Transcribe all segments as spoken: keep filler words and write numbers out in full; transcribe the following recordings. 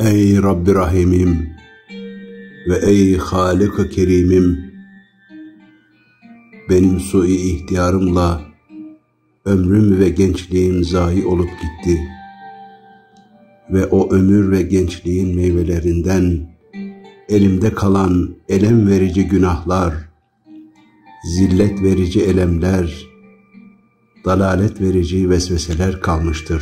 Ey Rabbi Rahimim ve ey Halik-i Kerimim, benim sui ihtiyarımla ömrüm ve gençliğim zayi olup gitti ve o ömür ve gençliğin meyvelerinden elimde kalan elem verici günahlar, zillet verici elemler, dalalet verici vesveseler kalmıştır.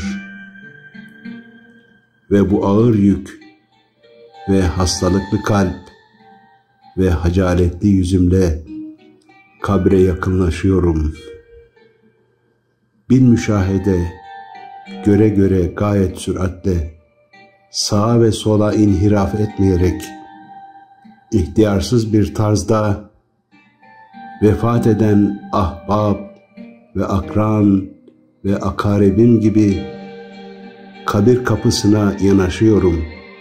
Ve bu ağır yük ve hastalıklı kalp ve hacaletli yüzümle kabre yakınlaşıyorum. Bil müşahede, göre göre gayet süratle, sağa ve sola inhiraf etmeyerek, ihtiyarsız bir tarzda vefat eden ahbab ve akran ve akarebim gibi kabir kapısına yanaşıyorum.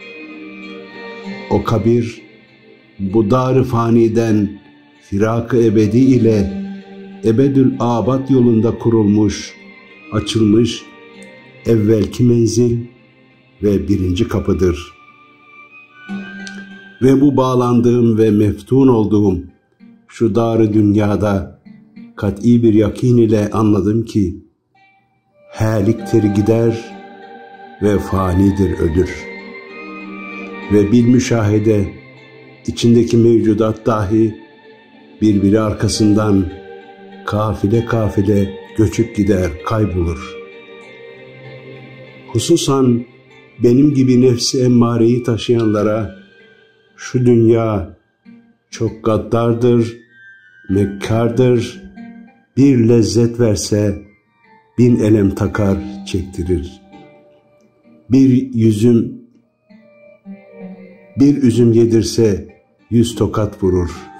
O kabir, bu dar-ı faniden firak-ı ebedi ile ebedül abad yolunda kurulmuş, açılmış evvelki menzil ve birinci kapıdır. Ve bu bağlandığım ve meftun olduğum şu dar-ı dünyada kat'i bir yakin ile anladım ki haliktir gider ve fanidir ölür. Ve bil müşahede, içindeki mevcudat dahi birbiri arkasından kafile kafile göçüp gider, kaybolur. Hususan benim gibi nefsi emmareyi taşıyanlara şu dünya çok gaddardır, mekkardır, bir lezzet verse bin elem takar, çektirir. Bir yüzüm, bir üzüm yedirse yüz tokat vurur.